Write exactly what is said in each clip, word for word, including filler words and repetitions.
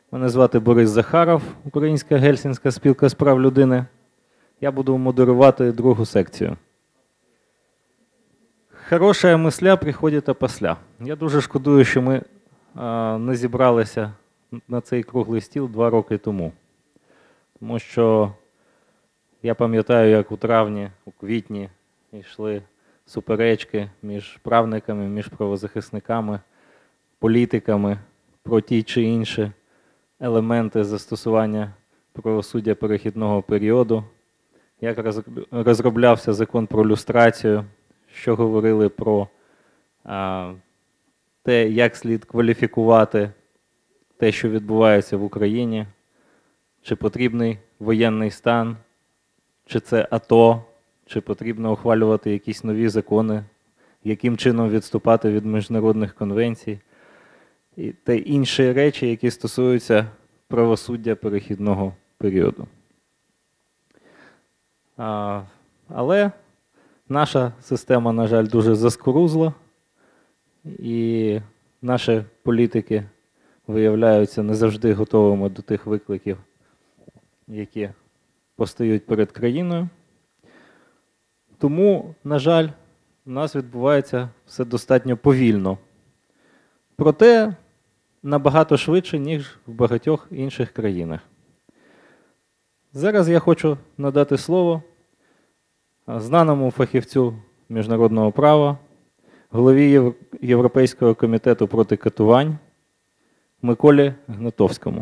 Мене звати Борис Захаров, Українська Гельсінська спілка з прав людини. Я буду модерувати другу секцію. Хороша мисля приходить опосля. Я дуже шкодую, що ми а, не зібралися на цей круглий стіл два роки тому. Тому що я пам'ятаю, як у травні, у квітні йшли суперечки між правниками, між правозахисниками, політиками про ті чи інші елементи застосування правосуддя перехідного періоду, як розроблявся закон про люстрацію, що говорили про а, те, як слід кваліфікувати те, що відбувається в Україні, чи потрібний воєнний стан, чи це АТО, чи потрібно ухвалювати якісь нові закони, яким чином відступати від міжнародних конвенцій, і те інші речі, які стосуються правосуддя перехідного періоду. А, але наша система, на жаль, дуже заскорузла, і наші політики виявляються не завжди готовими до тих викликів, які постають перед країною. Тому, на жаль, у нас відбувається все достатньо повільно. Проте набагато швидше, ніж в багатьох інших країнах. Зараз я хочу надати слово знаному фахівцю міжнародного права, голові Європейського комітету проти катувань Миколі Гнатовському.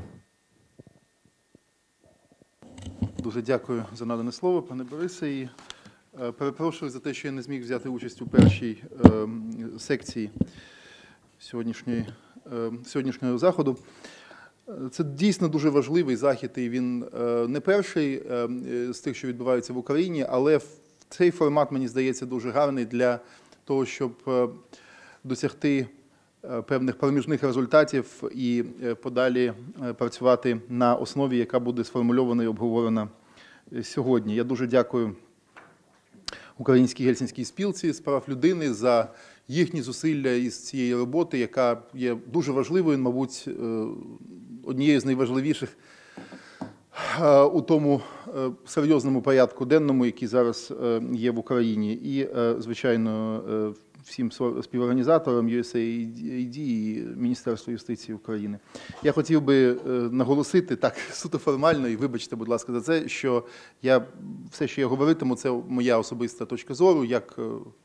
Дуже дякую за надане слово, пане Борисе. І е, перепрошую за те, що я не зміг взяти участь у першій е, секції сьогоднішньої, е, сьогоднішнього заходу. Це дійсно дуже важливий захід, і він е, не перший е, з тих, що відбуваються в Україні, але цей формат, мені здається, дуже гарний для того, щоб е, досягти е, певних проміжних результатів і е, подалі е, працювати на основі, яка буде сформульована і обговорена сьогодні. Я дуже дякую Українській Гельсінській спілці з прав людини за їхні зусилля із цієї роботи, яка є дуже важливою, мабуть, однією з найважливіших у тому серйозному порядку денному, який зараз є в Україні. І, звичайно, всім співорганізаторам ю ес ей ай ді і Міністерству юстиції України. Я хотів би наголосити, так, суто формально, і вибачте, будь ласка, за це, що я, все, що я говоритиму, це моя особиста точка зору, як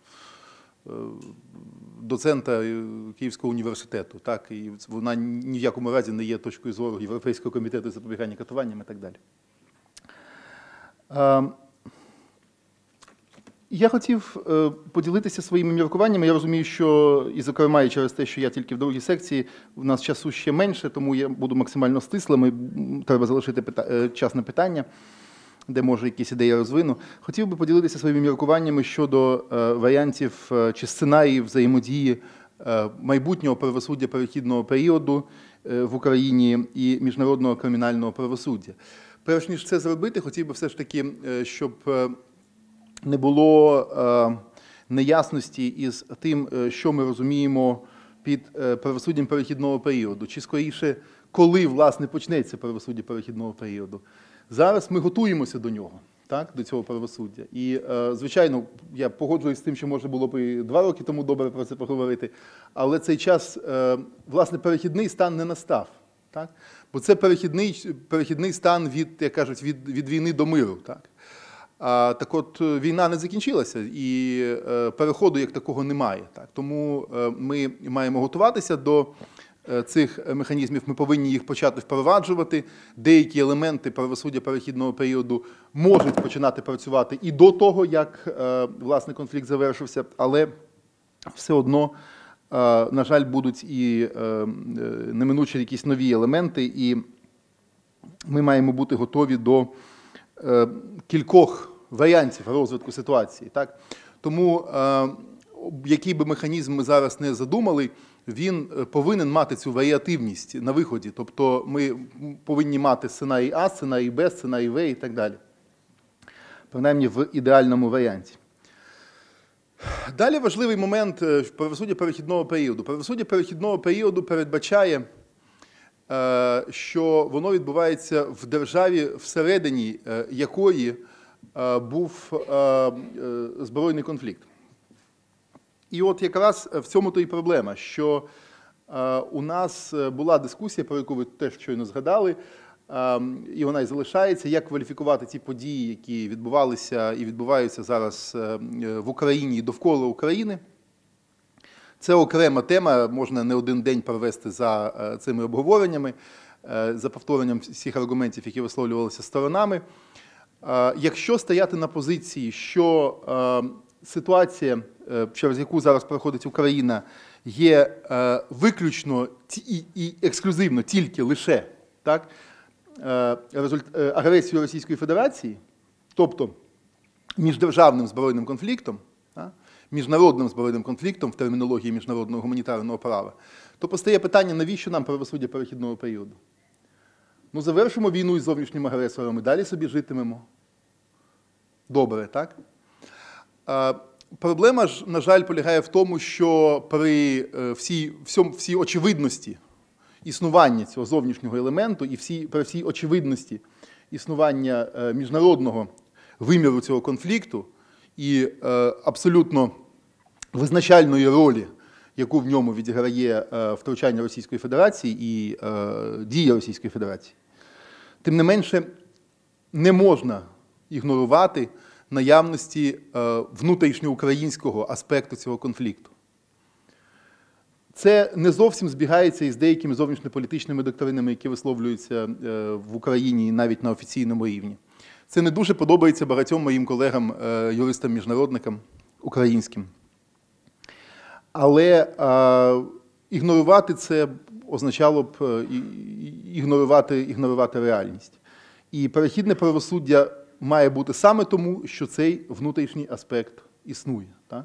доцента Київського університету, так, і вона ні в якому разі не є точкою зору Європейського комітету запобігання катуванням і так далі. Я хотів поділитися своїми міркуваннями. Я розумію, що, і зокрема, і через те, що я тільки в другій секції, у нас часу ще менше, тому я буду максимально стислим, і треба залишити пита... час на питання, де, може, якісь ідеї розвину. Хотів би поділитися своїми міркуваннями щодо е, варіантів е, чи сценаріїв взаємодії е, майбутнього правосуддя перехідного періоду е, в Україні і міжнародного кримінального правосуддя. Перш ніж це зробити, хотів би все ж таки, е, щоб е, не було е, неясності із тим, е, що ми розуміємо під е, правосуддям перехідного періоду, чи скоріше, коли, власне, почнеться правосуддя перехідного періоду. Зараз ми готуємося до нього, так, до цього правосуддя. І, е, звичайно, я погоджуюсь з тим, що можна було б і два роки тому добре про це поговорити, але цей час, е, власне, перехідний стан не настав. Так? Бо це перехідний, перехідний стан від, як кажуть, від, від війни до миру. Так? А, так от, війна не закінчилася, і е, переходу як такого немає. Так? Тому е, ми маємо готуватися до цих механізмів, ми повинні їх почати впроваджувати. Деякі елементи правосуддя перехідного періоду можуть починати працювати і до того, як, власне, конфлікт завершився, але все одно, на жаль, будуть і неминучі якісь нові елементи, і ми маємо бути готові до кількох варіантів розвитку ситуації. Так? Тому, який би механізм ми зараз не задумали, він повинен мати цю варіативність на виході. Тобто ми повинні мати сценарій А, сценарій Б, сценарій В і так далі. Принаймні в ідеальному варіанті. Далі важливий момент правосуддя перехідного періоду. Правосуддя перехідного періоду передбачає е, що воно відбувається в державі, всередині е, якої е, був е, е, збройний конфлікт. І от якраз в цьому то і проблема, що е, у нас була дискусія, про яку ви теж щойно згадали, е, і вона і залишається, як кваліфікувати ті події, які відбувалися і відбуваються зараз е, в Україні і довкола України. Це окрема тема, можна не один день провести за е, цими обговореннями, е, за повторенням всіх аргументів, які висловлювалися сторонами. Е, якщо стояти на позиції, що е, ситуація, через яку зараз проходить Україна, є е, виключно і, і ексклюзивно тільки лише так, е, результ, е, агресією Російської Федерації, тобто міждержавним збройним конфліктом, так, міжнародним збройним конфліктом в термінології міжнародного гуманітарного права, то постає питання, навіщо нам правосуддя перехідного періоду? Ну, завершимо війну із зовнішнім агресором і далі собі житимемо. Добре, так? Е, Проблема ж, на жаль, полягає в тому, що при всій, всьому, всій очевидності існування цього зовнішнього елементу і всій, при всій очевидності існування міжнародного виміру цього конфлікту і е, абсолютно визначальної ролі, яку в ньому відіграє е, втручання Російської Федерації і е, дія Російської Федерації, тим не менше не можна ігнорувати наявності е, внутрішньоукраїнського аспекту цього конфлікту. Це не зовсім збігається із деякими зовнішньополітичними доктринами, які висловлюються е, в Україні навіть на офіційному рівні. Це не дуже подобається багатьом моїм колегам, е, юристам-міжнародникам українським. Але е, ігнорувати це означало б е, ігнорувати, ігнорувати реальність. І перехідне правосуддя має бути саме тому, що цей внутрішній аспект існує. Так?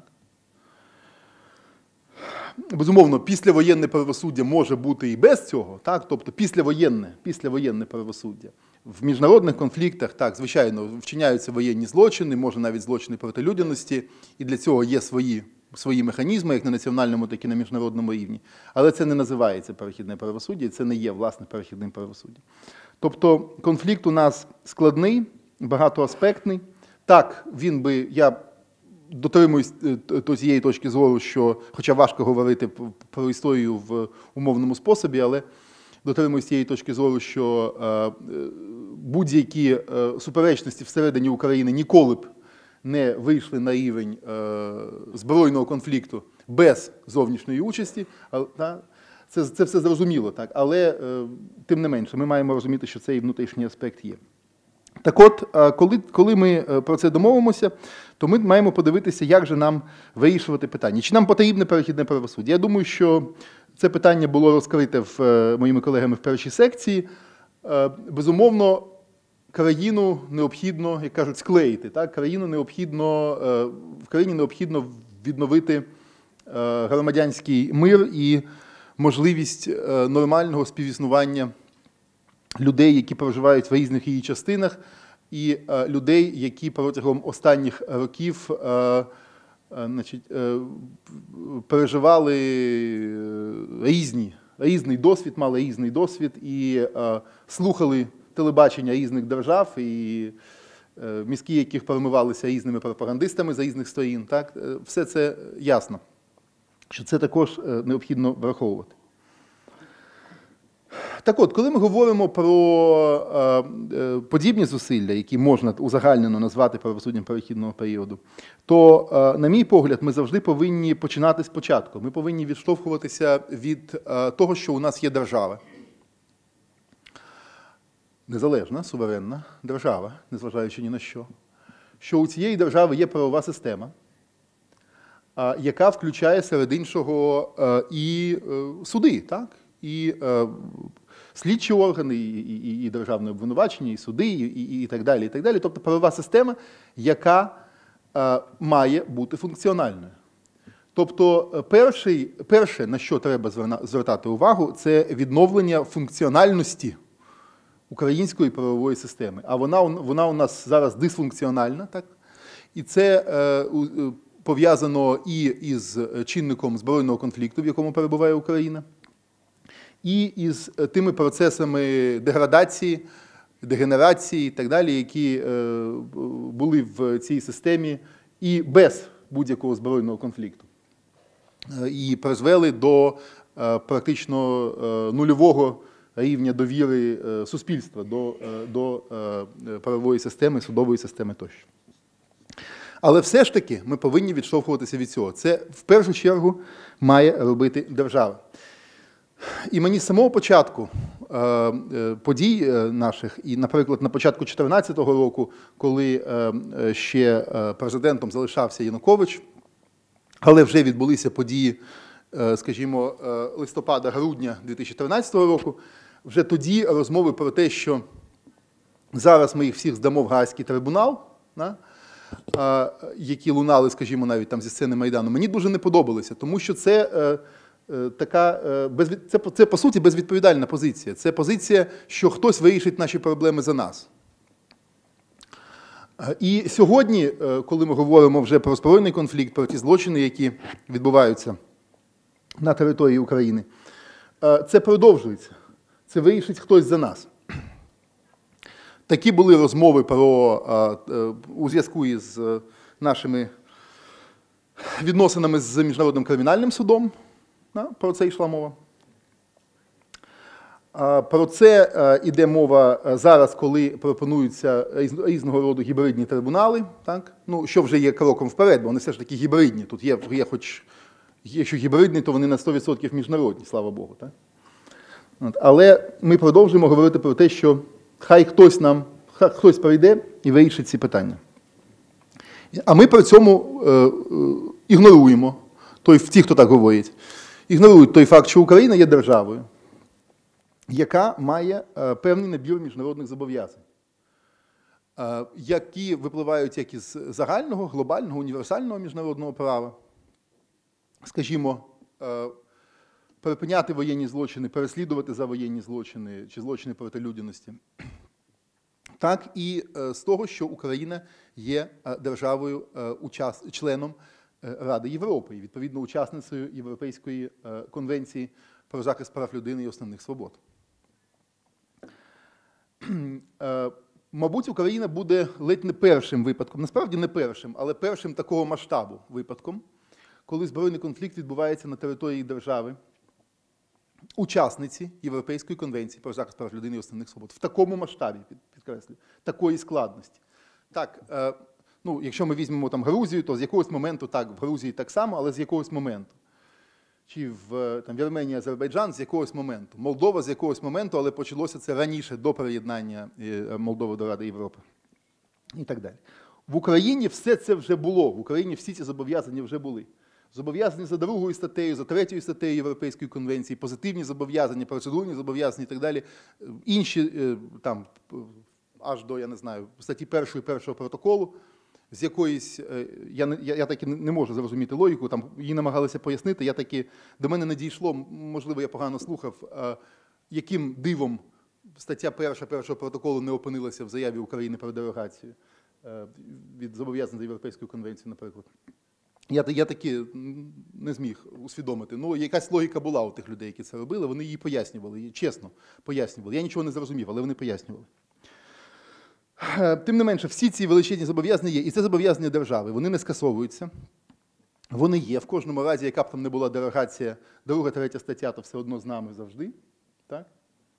Безумовно, післявоєнне правосуддя може бути і без цього, так? Тобто післявоєнне, післявоєнне правосуддя. В міжнародних конфліктах, так, звичайно, вчиняються воєнні злочини, може навіть злочини проти людяності, і для цього є свої, свої механізми, як на національному, так і на міжнародному рівні. Але це не називається перехідне правосуддя, і це не є, власне, перехідним правосуддям. Тобто конфлікт у нас складний, багатоаспектний. Так, він би, я дотримуюсь тієї точки зору, що, хоча важко говорити про історію в умовному способі, але дотримуюсь тієї точки зору, що будь-які суперечності всередині України ніколи б не вийшли на рівень збройного конфлікту без зовнішньої участі. Це, це все зрозуміло, так? Але тим не менше, ми маємо розуміти, що цей внутрішній аспект є. Так от, коли, коли ми про це домовимося, то ми маємо подивитися, як же нам вирішувати питання. Чи нам потрібне перехідне правосуддя? Я думаю, що це питання було розкрите в, моїми колегами в першій секції. Безумовно, країну необхідно, як кажуть, склеїти. Так? Країну необхідно, в країні необхідно відновити громадянський мир і можливість нормального співіснування людей, які проживають в різних її частинах, і е, людей, які протягом останніх років е, е, значить, е, переживали різні, різний досвід, мали різний досвід і е, слухали телебачення різних держав, і е, мізки яких промивалися різними пропагандистами з різних сторін. Так? Все це ясно, що це також е, необхідно враховувати. Так от, коли ми говоримо про е, подібні зусилля, які можна узагальнено назвати правосуддям перехідного періоду, то, е, на мій погляд, ми завжди повинні починати спочатку. Ми повинні відштовхуватися від е, того, що у нас є держава. Незалежна, суверенна держава, незважаючи ні на що. Що у цієї держави є правова система, е, яка включає серед іншого е, і е, суди, так? І е, слідчі органи, і, і, і державне обвинувачення, і суди, і, і, і так далі, і так далі. Тобто правова система, яка е, має бути функціональною. Тобто перший, перше, на що треба звертати увагу, це відновлення функціональності української правової системи. А вона, вона у нас зараз дисфункціональна, так? І це е, пов'язано і із чинником збройного конфлікту, в якому перебуває Україна, і із тими процесами деградації, дегенерації і так далі, які були в цій системі і без будь-якого збройного конфлікту. І призвели до практично нульового рівня довіри суспільства до, до правової системи, судової системи тощо. Але все ж таки ми повинні відштовхуватися від цього. Це в першу чергу має робити держава. І мені з самого початку подій наших, і, наприклад, на початку дві тисячі чотирнадцятого року, коли ще президентом залишався Янукович, але вже відбулися події, скажімо, листопада-грудня дві тисячі чотирнадцятого року, вже тоді розмови про те, що зараз ми їх всіх здамо в Гаазький трибунал, які лунали, скажімо, навіть там зі сцени Майдану, мені дуже не подобалися, тому що це така, це, це по суті безвідповідальна позиція. Це позиція, що хтось вирішить наші проблеми за нас. І сьогодні, коли ми говоримо вже про збройний конфлікт, про ті злочини, які відбуваються на території України, це продовжується. Це вирішить хтось за нас. Такі були розмови про, у зв'язку із нашими відносинами з Міжнародним кримінальним судом. Про це йшла мова. Про це йде мова зараз, коли пропонуються різного роду гібридні трибунали, так? Ну, що вже є кроком вперед, бо вони все ж таки гібридні. Тут є, є хоч, якщо гібридні, то вони на сто відсотків міжнародні, слава Богу. Так? От. Але ми продовжуємо говорити про те, що хай хтось нам, хай хтось прийде і вирішить ці питання. А ми при цьому е, е, ігноруємо, той, ті, хто так говорить, ігнорують той факт, що Україна є державою, яка має е, певний набір міжнародних зобов'язань, е, які випливають як із загального, глобального, універсального міжнародного права, скажімо, е, припиняти воєнні злочини, переслідувати за воєнні злочини чи злочини проти людяності, так і е, з того, що Україна є е, державою, е, учас, членом е, Ради Європи і, відповідно, учасницею Європейської е, конвенції про захист прав людини і основних свобод. Е, мабуть, Україна буде ледь не першим випадком, насправді не першим, але першим такого масштабу випадком, коли збройний конфлікт відбувається на території держави, учасниці Європейської конвенції про захист прав людини і основних свобод. В такому масштабі, підкреслюю, такої складності. Так, е, ну, якщо ми візьмемо там Грузію, то з якогось моменту, так, в Грузії так само, але з якогось моменту. Чи в там, Вірменії, Азербайджан з якогось моменту. Молдова з якогось моменту, але почалося це раніше, до приєднання Молдови до Ради Європи. І так далі. В Україні все це вже було. В Україні всі ці зобов'язання вже були. Зобов'язані за другою статтею, за третьою статтею Європейської конвенції, позитивні зобов'язання, процедурні зобов'язання і так далі. Інші, там, аж до, я не знаю, статті першої першого протоколу, з якоїсь, я, я, я таки не можу зрозуміти логіку, там її намагалися пояснити, я таки, до мене не дійшло, можливо, я погано слухав, яким дивом стаття перша першого протоколу не опинилася в заяві України про дерогацію від зобов'язань за Європейською конвенцією, наприклад. Я, я таки не зміг усвідомити. Ну, якась логіка була у тих людей, які це робили, вони її пояснювали, чесно пояснювали. Я нічого не зрозумів, але вони пояснювали. Тим не менше, всі ці величезні зобов'язання є, і це зобов'язання держави, вони не скасовуються. Вони є, в кожному разі, яка б там не була дерогація, друга, третя стаття, то все одно з нами завжди. Так?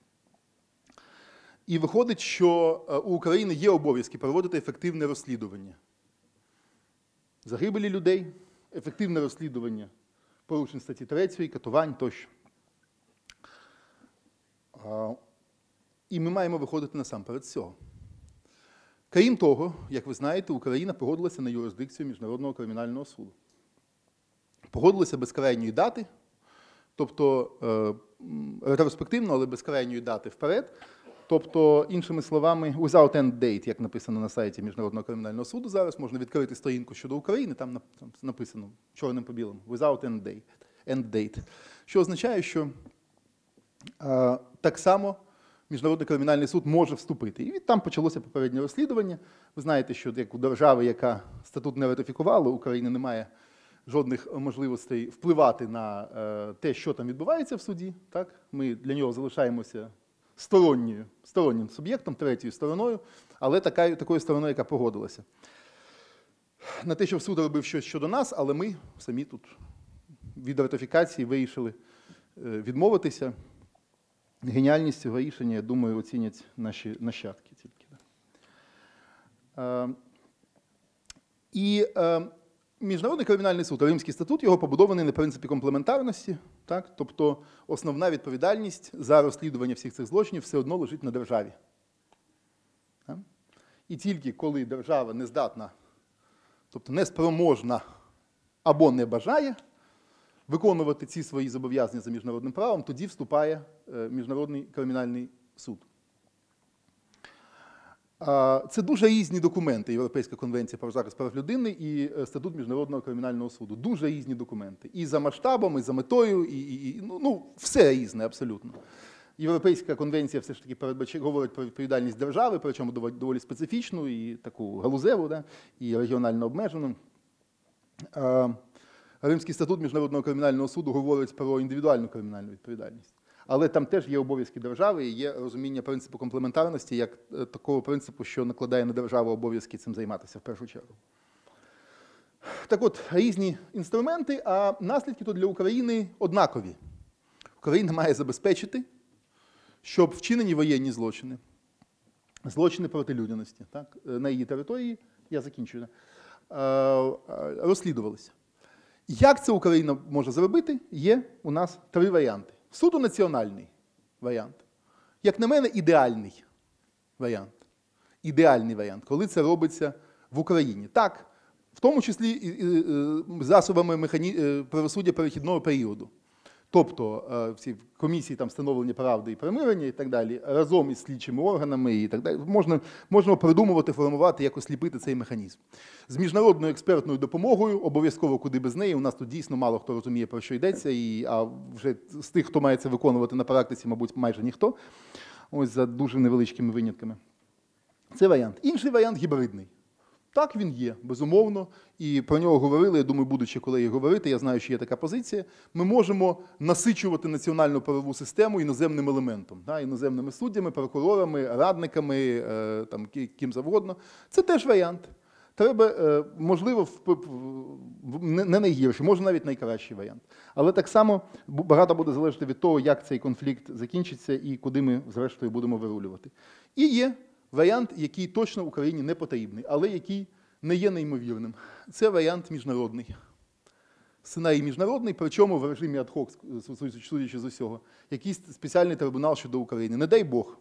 І виходить, що у України є обов'язки проводити ефективне розслідування загибелі людей, ефективне розслідування порушень статті третьої, катувань тощо. І ми маємо виходити насамперед з цього. Крім того, як ви знаєте, Україна погодилася на юрисдикцію Міжнародного кримінального суду. Погодилася без крайньої дати, тобто ретроспективно, але без крайньої дати вперед. Тобто, іншими словами, without end date, як написано на сайті Міжнародного кримінального суду зараз, можна відкрити сторінку щодо України, там написано чорним по білому, without end date, end date, що означає, що а, так само Міжнародний кримінальний суд може вступити. І там почалося попереднє розслідування. Ви знаєте, що як у держави, яка статут не ратифікувала, України немає жодних можливостей впливати на е, те, що там відбувається в суді. Так? Ми для нього залишаємося сторонньою, стороннім суб'єктом, третьою стороною, але така, такою стороною, яка погодилася на те, що суд робив щось щодо нас, але ми самі тут від ратифікації вирішили е, відмовитися. Геніальність цього рішення, я думаю, оцінять наші нащадки тільки. Е, і е, Міжнародний кримінальний суд, Римський статут, його побудований на принципі комплементарності, так? Тобто основна відповідальність за розслідування всіх цих злочинів все одно лежить на державі. Так? І тільки коли держава не здатна, тобто неспроможна або не бажає виконувати ці свої зобов'язання за міжнародним правом, тоді вступає Міжнародний кримінальний суд. Це дуже різні документи, Європейська конвенція про захист прав людини і Статут Міжнародного кримінального суду. Дуже різні документи. І за масштабом, і за метою, і, і, і ну, все різне абсолютно. Європейська конвенція все ж таки передбачає, говорить про відповідальність держави, причому доволі специфічну, і таку галузеву, да, і регіонально обмежену. Римський статут Міжнародного кримінального суду говорить про індивідуальну кримінальну відповідальність. Але там теж є обов'язки держави і є розуміння принципу комплементарності як такого принципу, що накладає на державу обов'язки цим займатися в першу чергу. Так от, різні інструменти, а наслідки тут для України однакові. Україна має забезпечити, щоб вчинені воєнні злочини, злочини проти людяності, так, на її території, я закінчую, розслідувалися. Як це Україна може зробити? Є у нас три варіанти. Суто національний варіант. Як на мене, ідеальний варіант. Ідеальний варіант, коли це робиться в Україні. Так, в тому числі і засобами механі... правосуддя перехідного періоду. Тобто всі комісії там встановлення правди і примирення і так далі, разом із слідчими органами і так далі, можна, можна придумувати, формувати, якось ліпити цей механізм. З міжнародною експертною допомогою, обов'язково куди без неї, у нас тут дійсно мало хто розуміє, про що йдеться, і, а вже з тих, хто має це виконувати на практиці, мабуть, майже ніхто, ось за дуже невеличкими винятками. Це варіант. Інший варіант – гібридний. Так, він є, безумовно, і про нього говорили, я думаю, будучи колеги говорити, я знаю, що є така позиція. Ми можемо насичувати національну правову систему іноземним елементом, да, іноземними суддями, прокурорами, радниками, е, там, ким завгодно. Це теж варіант. Треба, е, можливо, в, в, не найгірший, може навіть найкращий варіант. Але так само багато буде залежати від того, як цей конфлікт закінчиться і куди ми, зрештою, будемо вирулювати. І є варіант, який точно Україні не потрібний, але який не є неймовірним. Це варіант міжнародний. Сценарій міжнародний, причому в режимі ад-хок, судячи з усього, якийсь спеціальний трибунал щодо України. Не дай Бог,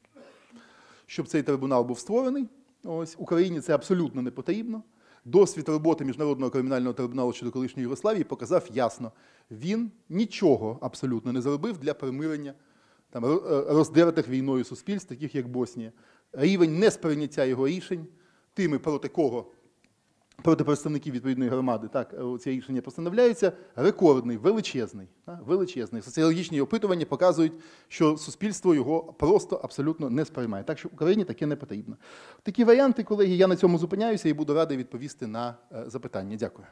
щоб цей трибунал був створений. Ось, Україні це абсолютно не потрібно. Досвід роботи Міжнародного кримінального трибуналу щодо колишньої Югославії показав ясно. Він нічого абсолютно не зробив для примирення там, роздертих війною суспільств, таких як Боснія. Рівень несприйняття його рішень, тими, проти кого, проти представників відповідної громади, так, ці рішення постановляються, рекордний, величезний. Так, величезний. Соціологічні опитування показують, що суспільство його просто абсолютно не сприймає. Так що Україні таке не потрібно. Такі варіанти, колеги, я на цьому зупиняюся і буду радий відповісти на запитання. Дякую.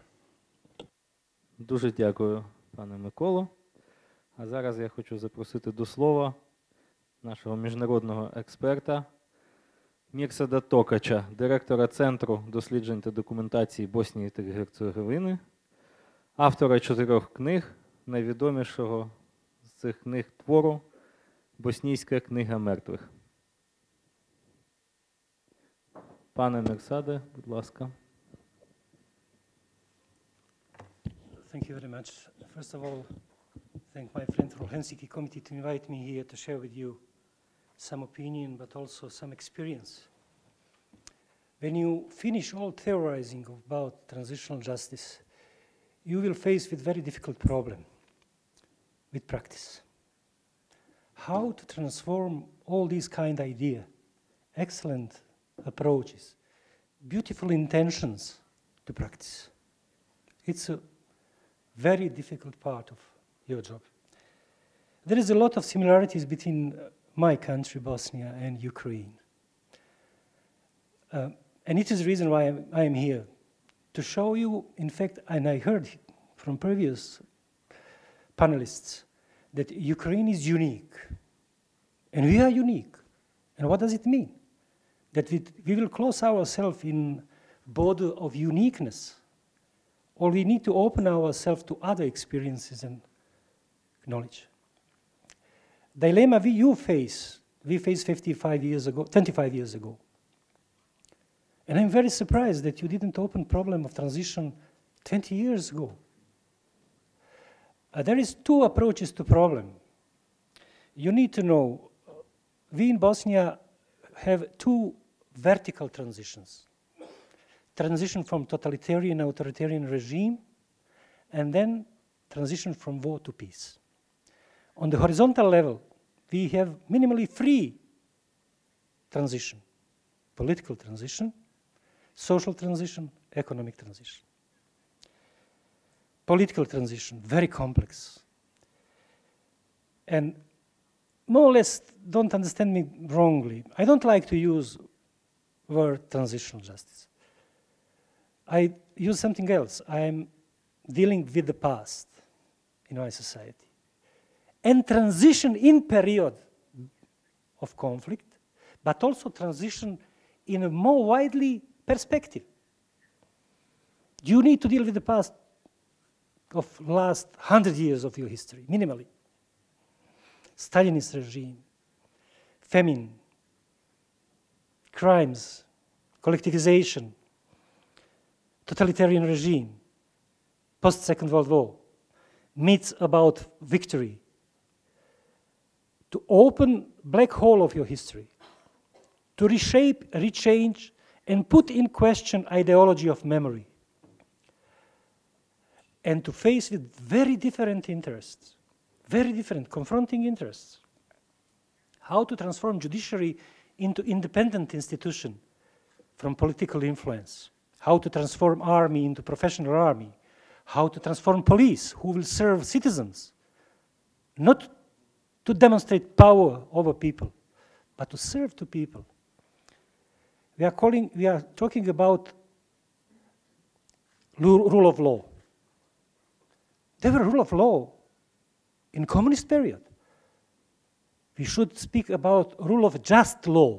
Дуже дякую, пане Миколо. А зараз я хочу запросити до слова нашого міжнародного експерта Мірсада Токача, директора Центру досліджень та документації Боснії та Герцеговини, автора чотирьох книг, найвідомішого з цих книг твору «Боснійська книга мертвих». Пане Мірсаде, будь ласка. Thank you very much. First of all, thank my friend from Helsinki committee to invite me here to share with you some opinion, but also some experience. When you finish all theorizing about transitional justice, you will face with very difficult problem with practice. How to transform all these kind of idea, excellent approaches, beautiful intentions to practice. It's a very difficult part of your job. There is a lot of similarities between my country, Bosnia, and Ukraine. Uh, and it is the reason why I am here, to show you, in fact, and I heard from previous panelists that Ukraine is unique, and we are unique. And what does it mean? That we, we will close ourselves in border of uniqueness, or we need to open ourselves to other experiences and knowledge. Dilemma we you face, we faced fifty-five years ago, twenty-five years ago. And I'm very surprised that you didn't open problem of transition twenty years ago. Uh, there is two approaches to problem. You need to know, uh, we in Bosnia have two vertical transitions. Transition from totalitarian, authoritarian regime, and then transition from war to peace. On the horizontal level, we have minimally three transition: political transition, social transition, economic transition. Political transition, very complex. And more or less, don't understand me wrongly, I don't like to use word transitional justice. I use something else. I'm dealing with the past in our society. And transition in period of conflict, but also transition in a more widely perspective. You need to deal with the past of last hundred years of your history, minimally. Stalinist regime, famine, crimes, collectivization, totalitarian regime, post-Second World War, myths about victory, to open black hole of your history, to reshape, rechange, and put in question ideology of memory, and to face with very different interests, very different, confronting interests. How to transform judiciary into independent institution from political influence. How to transform army into professional army. How to transform police who will serve citizens, not to demonstrate power over people, but to serve to people. We are calling, we are talking about rule of law. There were rule of law in communist period. We should speak about rule of just law.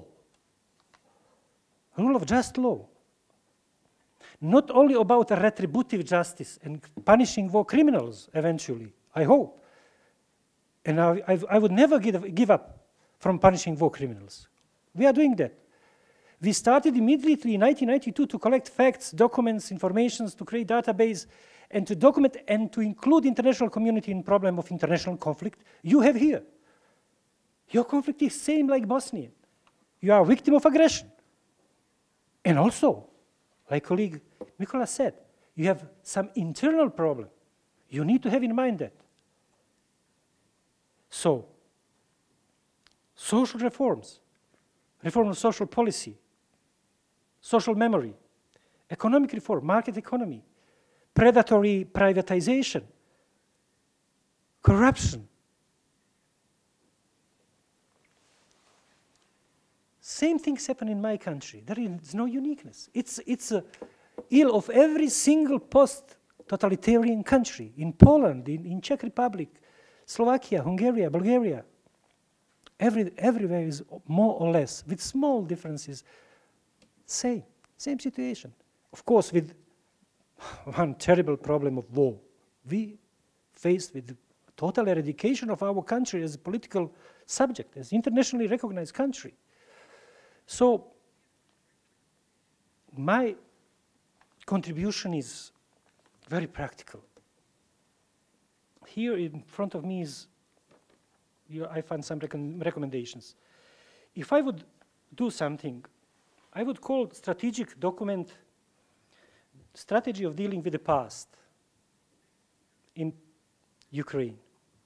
Rule of just law. Not only about a retributive justice and punishing war criminals eventually, I hope. And I, I, I would never give, give up from punishing war criminals. We are doing that. We started immediately in nineteen ninety-two to collect facts, documents, informations, to create database, and to document and to include international community in problem of international conflict. You have here. Your conflict is same like Bosnian. You are a victim of aggression. And also, like colleague Mikola said, you have some internal problem. You need to have in mind that. So, social reforms, reform of social policy, social memory, economic reform, market economy, predatory privatization, corruption. Same things happen in my country. There is no uniqueness. It's, it's a ill of every single post-totalitarian country, in Poland, in, in Czech Republic, Slovakia, Hungary, Bulgaria. Every, everywhere is more or less, with small differences, same, same situation. Of course, with one terrible problem of war. We faced with the total eradication of our country as a political subject, as internationally recognized country. So my contribution is very practical. Here in front of me is, here I find some recom recommendations. If I would do something, I would call strategic document strategy of dealing with the past in Ukraine.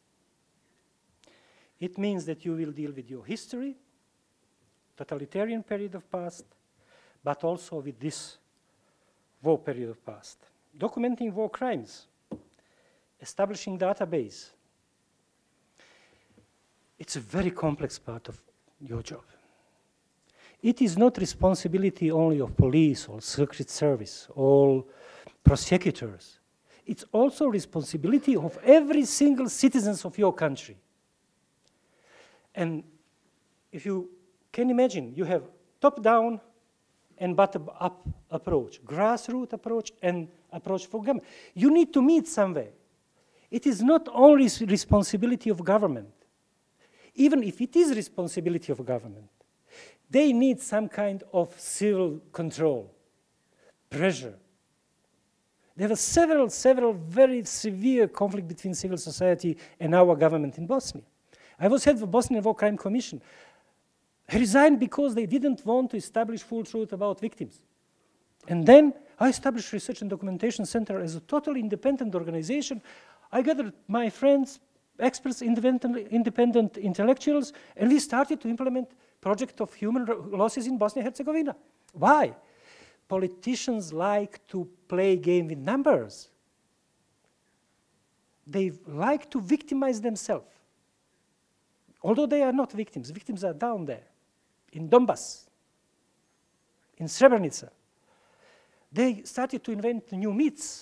It means that you will deal with your history, totalitarian period of past, but also with this war period of past. Documenting war crimes, establishing database. It's a very complex part of your job. It is not responsibility only of police or secret service or prosecutors. it's also responsibility of every single citizen of your country. And if you can imagine, you have top-down and bottom-up approach, grassroots approach and approach for government. You need to meet somewhere. It is not only responsibility of government. Even if it is responsibility of government, they need some kind of civil control, pressure. There were several, several very severe conflicts between civil society and our government in Bosnia. I was head of the Bosnian War Crime Commission. I resigned because they didn't want to establish full truth about victims. And then I established Research and Documentation Center as a totally independent organization. I gathered my friends, experts, independent, independent intellectuals, and we started to implement project of human losses in Bosnia and Herzegovina. Why? Politicians like to play game with numbers. They like to victimize themselves. Although they are not victims, victims are down there, in Donbass, in Srebrenica. They started to invent new myths.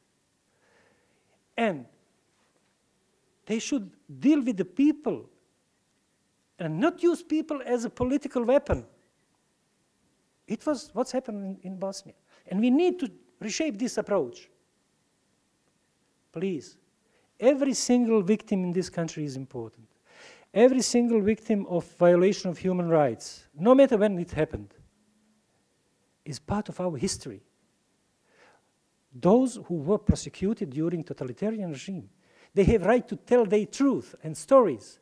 And they should deal with the people and not use people as a political weapon. It was what's happened in, in Bosnia. And we need to reshape this approach. Please, every single victim in this country is important. Every single victim of violation of human rights, no matter when it happened, is part of our history. Those who were prosecuted during totalitarian regime, they have right to tell their truth and stories.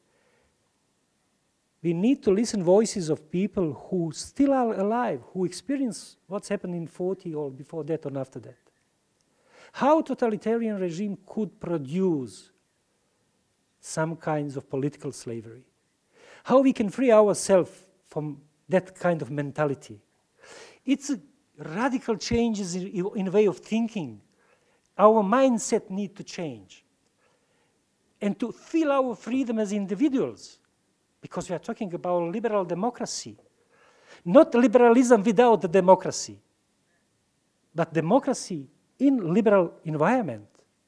We need to listen voices of people who still are alive, who experience what's happened in forty or before that or after that. How totalitarian regime could produce some kinds of political slavery. How we can free ourselves from that kind of mentality. It's a radical changes in, in way of thinking. Our mindset need to change. And to feel our freedom as individuals, because we are talking about liberal democracy. Not liberalism without democracy, but democracy in liberal environment.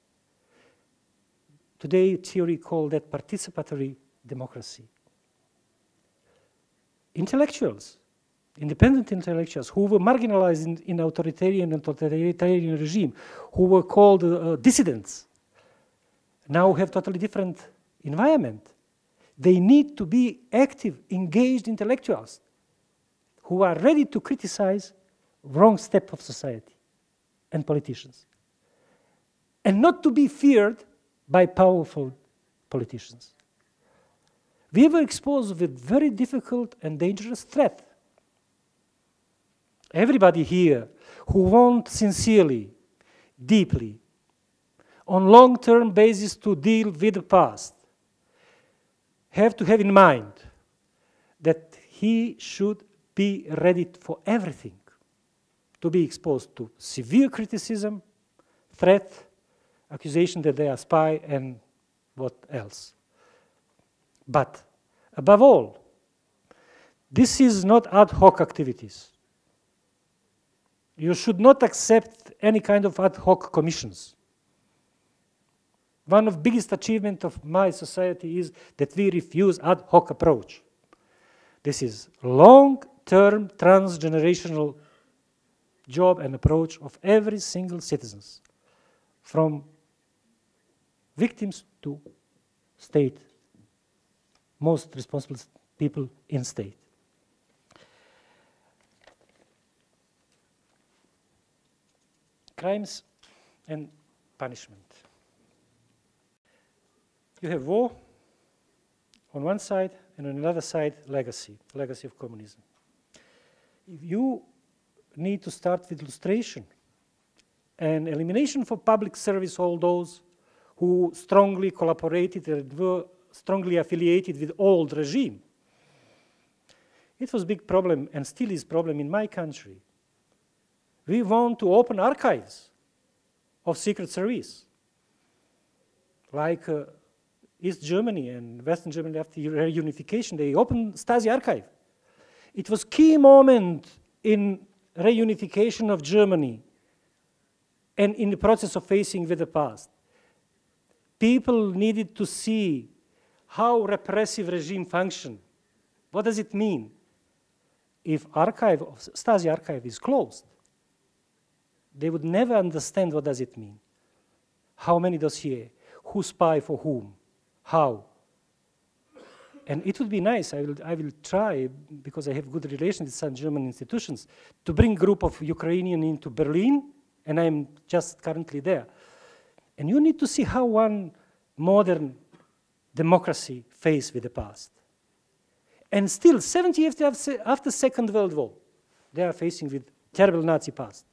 Today, theory called that participatory democracy. Intellectuals, independent intellectuals who were marginalized in, in authoritarian and totalitarian regime, who were called uh, dissidents, now have totally different environment. They need to be active, engaged intellectuals who are ready to criticize wrong step of society and politicians, and not to be feared by powerful politicians. We were exposed with very difficult and dangerous threat. Everybody here who wants sincerely, deeply, on long-term basis to deal with the past, have to have in mind that he should be ready for everything, to be exposed to severe criticism, threat, accusation that they are spy, and what else. But above all, this is not ad hoc activities. You should not accept any kind of ad hoc commissions. One of the biggest achievements of my society is that we refuse ad hoc approach. This is long-term, transgenerational job and approach of every single citizen, from victims to state, most responsible people in state. Crimes and punishment. You have war on one side, and on the other side, legacy, legacy of communism. If you need to start with lustration and elimination for public service, all those who strongly collaborated and were strongly affiliated with old regime. It was a big problem and still is a problem in my country. We want to open archives of secret service, like uh, East Germany and Western Germany after reunification. They opened Stasi archive. It was key moment in reunification of Germany and in the process of facing with the past. People needed to see how repressive regime function. What does it mean if archive of Stasi archive is closed? They would never understand what does it mean. How many dossiers? Who spy for whom? How? And it would be nice, I will, I will try, because I have good relations with some German institutions, to bring a group of Ukrainians into Berlin, and I'm just currently there. And you need to see how one modern democracy faced with the past. And still, seventy years after the Second World War, they are facing with terrible Nazi past.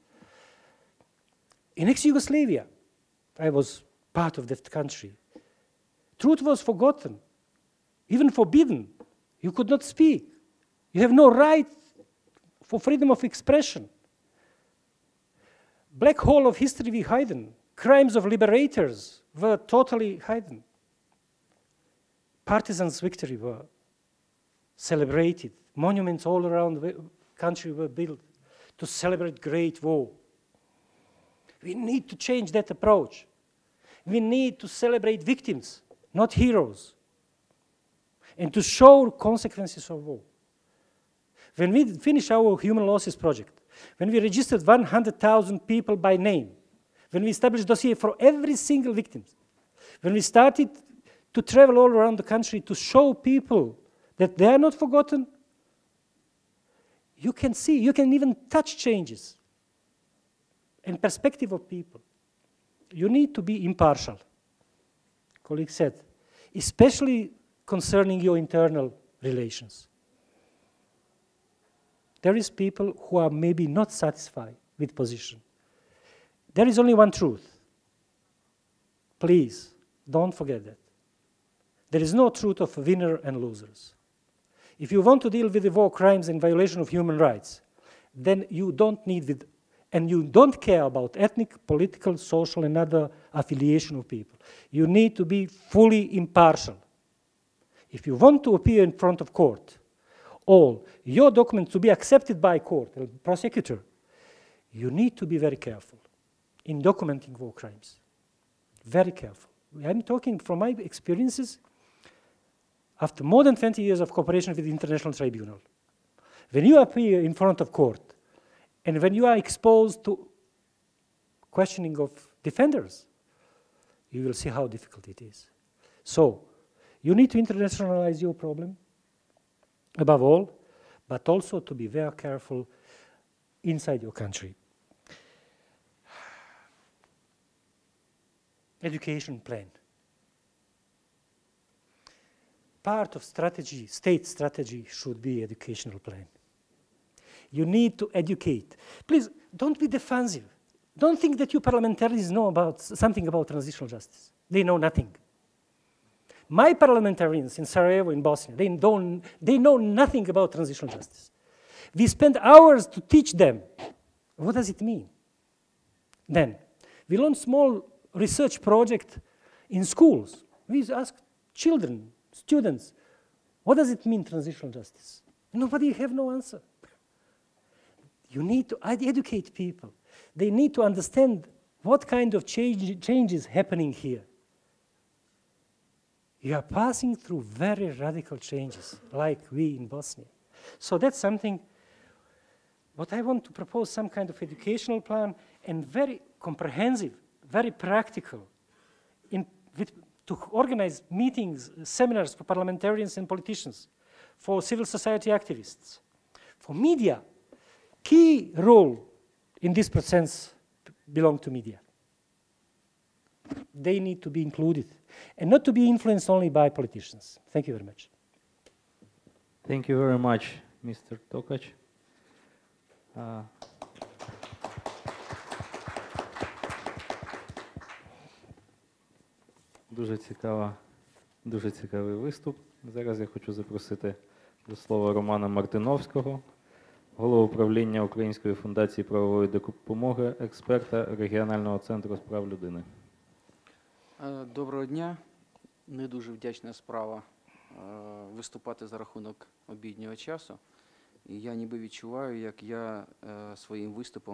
In ex-Yugoslavia, I was part of that country. Truth was forgotten, even forbidden. You could not speak. You have no right for freedom of expression. Black hole of history we hidden. Crimes of liberators were totally hidden. Partisans' victory were celebrated. Monuments all around the country were built to celebrate great war. We need to change that approach. We need to celebrate victims, not heroes, and to show consequences of war. When we finished our human losses project, when we registered one hundred thousand people by name, when we established dossier for every single victim, when we started to travel all around the country to show people that they are not forgotten, you can see, you can even touch changes and perspective of people. You need to be impartial, colleague said, especially concerning your internal relations. There is people who are maybe not satisfied with position. There is only one truth. Please, don't forget that. There is no truth of winner and losers. If you want to deal with the war crimes and violation of human rights, then you don't need with, and you don't care about ethnic, political, social, and other affiliation of people. You need to be fully impartial. If you want to appear in front of court, all your documents to be accepted by court, the prosecutor, you need to be very careful in documenting war crimes. Very careful. I'm talking from my experiences after more than twenty years of cooperation with the International Tribunal. When you appear in front of court, and when you are exposed to questioning of defenders, you will see how difficult it is. So, you need to internationalize your problem, above all, but also to be very careful inside your country. Education plan. Part of strategy, state strategy, should be educational plan. You need to educate. Please, don't be defensive. Don't think that you parliamentarians know about something about transitional justice. They know nothing. My parliamentarians in Sarajevo, in Bosnia, they, don't, they know nothing about transitional justice. We spend hours to teach them. What does it mean? Then, we launched small research project in schools. We ask children, students, what does it mean, transitional justice? Nobody have no answer. You need to educate people. They need to understand what kind of change, change is happening here. You are passing through very radical changes, like we in Bosnia. So that's something, what I want to propose, some kind of educational plan, and very comprehensive, very practical, in, with, to organize meetings, seminars for parliamentarians and politicians, for civil society activists, for media. Key role in this process belong to media. They need to be included and not to be influenced only by politicians. Thank you very much. Thank you very much, Mister Tokac. Uh, дуже цікава, дуже цікавий виступ. Зараз я хочу запросити до слова Романа Мартиновського, голову управління Української фундації правової допомоги, експерта регіонального центру з прав людини. Доброго дня. Не дуже вдячна справа виступати за рахунок обіднього часу. І я ніби відчуваю, як я своїм виступом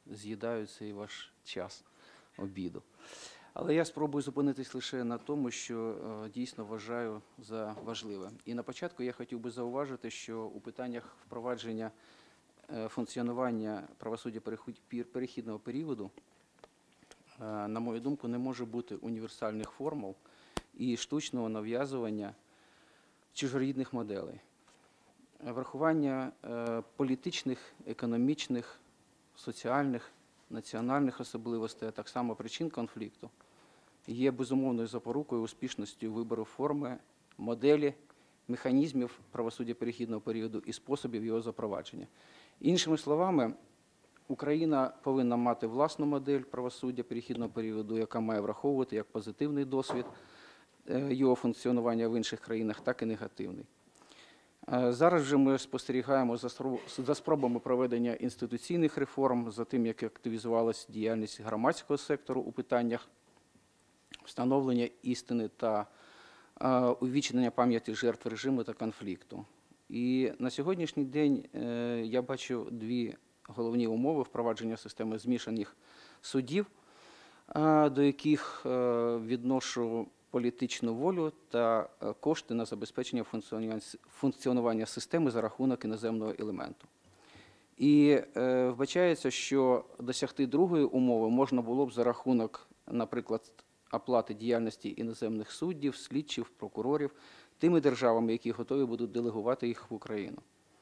з'їдають цей ваш час обіду. Але я спробую зупинитись лише на тому, що е, дійсно вважаю за важливе. І на початку я хотів би зауважити, що у питаннях впровадження е, функціонування правосуддя перехід- перехідного періоду, е, на мою думку, не може бути універсальних формул і штучного нав'язування чужорідних моделей. Врахування е, політичних, економічних, соціальних, національних особливостей, а так само причин конфлікту, є безумовною запорукою успішності вибору форми, моделі, механізмів правосуддя перехідного періоду і способів його запровадження. Іншими словами, Україна повинна мати власну модель правосуддя перехідного періоду, яка має враховувати як позитивний досвід е, його функціонування в інших країнах, так і негативний. Е, Зараз вже ми спостерігаємо за спроб- за спробами проведення інституційних реформ, за тим, як активізувалася діяльність громадського сектору у питаннях встановлення істини та е, увічнення пам'яті жертв режиму та конфлікту. І на сьогоднішній день е, я бачу дві головні умови впровадження системи змішаних судів, е, до яких е, відношу політичну волю та е, кошти на забезпечення функціонування, функціонування системи за рахунок іноземного елементу. І е, вбачається, що досягти другої умови можна було б за рахунок, наприклад, оплати діяльності іноземних суддів, слідчих, прокурорів, тими державами, які готові будуть делегувати їх в Україну.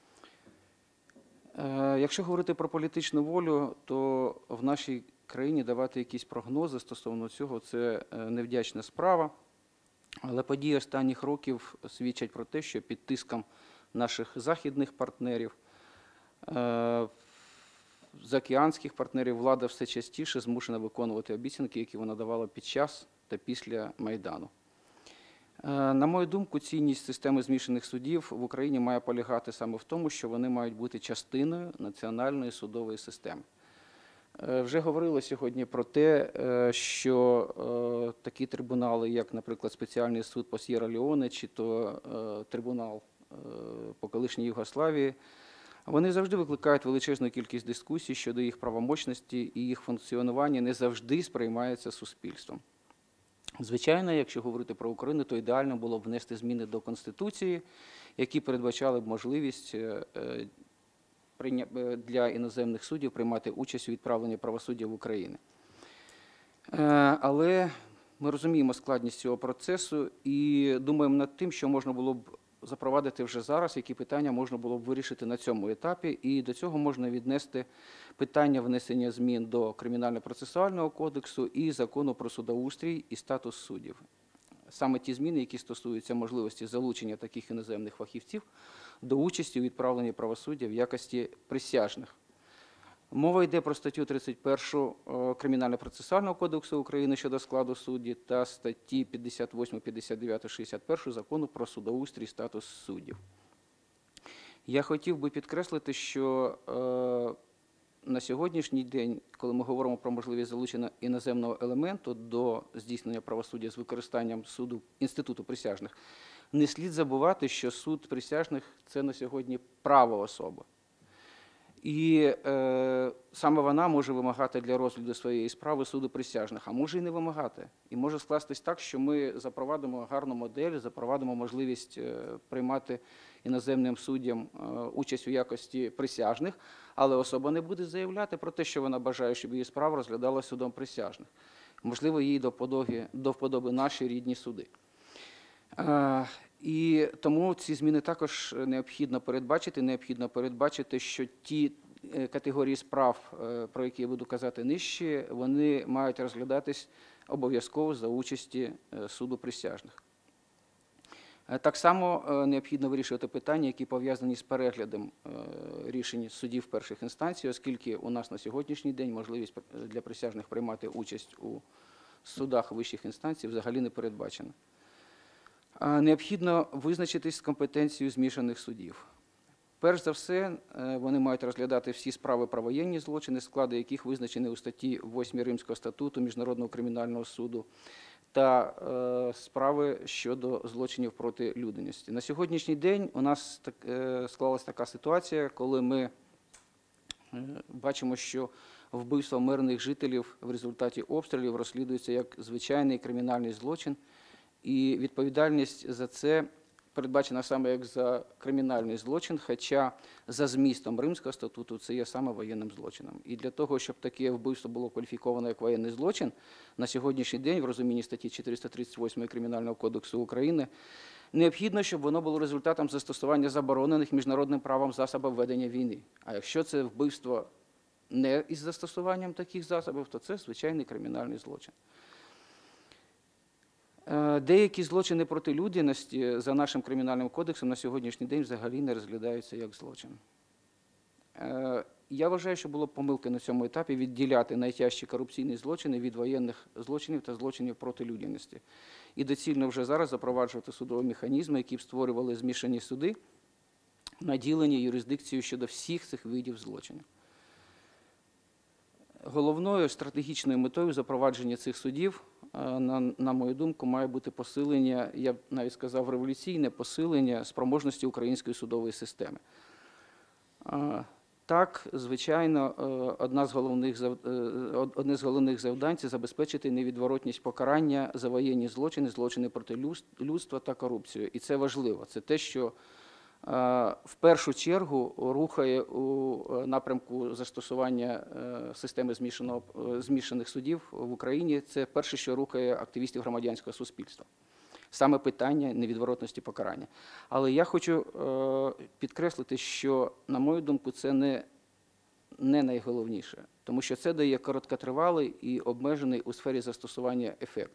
Е, Якщо говорити про політичну волю, то в нашій країні давати якісь прогнози стосовно цього – це е, невдячна справа. Але події останніх років свідчать про те, що під тиском наших західних партнерів, е, заокеанських партнерів влада все частіше змушена виконувати обіцянки, які вона давала під час та після Майдану. Е, На мою думку, цінність системи змішаних судів в Україні має полягати саме в тому, що вони мають бути частиною національної судової системи. Е, Вже говорили сьогодні про те, е, що е, такі трибунали, як, наприклад, спеціальний суд по С'єра-Леоне чи то е, трибунал е, по колишній Югославії, вони завжди викликають величезну кількість дискусій щодо їх правомочності, і їх функціонування не завжди сприймається суспільством. Звичайно, якщо говорити про Україну, то ідеально було б внести зміни до Конституції, які передбачали б можливість е, е, прийня- е, для іноземних суддів приймати участь у відправленні правосуддя в Україну. Е, Але ми розуміємо складність цього процесу і думаємо над тим, що можна було б запровадити вже зараз, які питання можна було б вирішити на цьому етапі. І до цього можна віднести питання внесення змін до Кримінально-процесуального кодексу і Закону про судоустрій і статус суддів. Саме ті зміни, які стосуються можливості залучення таких іноземних фахівців до участі у відправленні правосуддя в якості присяжних. Мова йде про статтю тридцять першу е, Кримінально-процесуального кодексу України щодо складу судді та статті п'ятдесят восьму, п'ятдесят дев'яту, шістдесят першу Закону про судоустрій і статус суддів. Я хотів би підкреслити, що е, на сьогоднішній день, коли ми говоримо про можливість залучення іноземного елементу до здійснення правосуддя з використанням суду, інституту присяжних, не слід забувати, що суд присяжних – це на сьогодні право особи. І е, саме вона може вимагати для розгляду своєї справи суду присяжних, а може і не вимагати. І може скластись так, що ми запровадимо гарну модель, запровадимо можливість е, приймати іноземним суддям е, участь у якості присяжних, але особа не буде заявляти про те, що вона бажає, щоб її справа розглядалася судом присяжних. Можливо, їй до вподоби, до вподоби наші рідні суди. Е, І тому ці зміни також необхідно передбачити. Необхідно передбачити, що ті е, категорії справ, е, про які я буду казати нижче, вони мають розглядатись обов'язково за участі е, суду присяжних. Е, Так само е, необхідно вирішувати питання, які пов'язані з переглядом е, рішень судів перших інстанцій, оскільки у нас на сьогоднішній день можливість для присяжних приймати участь у судах вищих інстанцій взагалі не передбачена. Необхідно визначитись з компетенцією змішаних судів. Перш за все, вони мають розглядати всі справи про воєнні злочини, склади яких визначені у статті восьмій Римського статуту Міжнародного кримінального суду, та е, справи щодо злочинів проти людяності. На сьогоднішній день у нас так, е, склалася така ситуація, коли ми Бачимо, що вбивство мирних жителів в результаті обстрілів розслідується як звичайний кримінальний злочин, і відповідальність за це передбачена саме як за кримінальний злочин, хоча за змістом Римського статуту це є саме воєнним злочином. І для того, щоб таке вбивство було кваліфіковано як воєнний злочин, на сьогоднішній день, в розумінні статті чотириста тридцять восьмої Кримінального кодексу України, необхідно, щоб воно було результатом застосування заборонених міжнародним правом засобів ведення війни. А якщо це вбивство не із застосуванням таких засобів, то це звичайний кримінальний злочин. Деякі злочини проти людяності за нашим кримінальним кодексом на сьогоднішній день взагалі не розглядаються як злочин. Я вважаю, що було б помилки на цьому етапі відділяти найтяжчі корупційні злочини від воєнних злочинів та злочинів проти людяності. І доцільно вже зараз запроваджувати судові механізми, які б створювали змішані суди, наділені юрисдикцією щодо всіх цих видів злочинів. Головною стратегічною метою запровадження цих судів, на, на мою думку, має бути посилення, я б навіть сказав, революційне посилення спроможності української судової системи. Так, звичайно, одна з головних, одне з головних завдань – це забезпечити невідворотність покарання за воєнні злочини, злочини проти людства та корупцію. І це важливо. Це те, що в першу чергу рухає у напрямку застосування системи змішаного, змішаних судів в Україні. Це перше, що рухає активістів громадянського суспільства. Саме питання невідворотності покарання. Але я хочу підкреслити, що, на мою думку, це не, не найголовніше, тому що це дає короткотривалий і обмежений у сфері застосування ефект.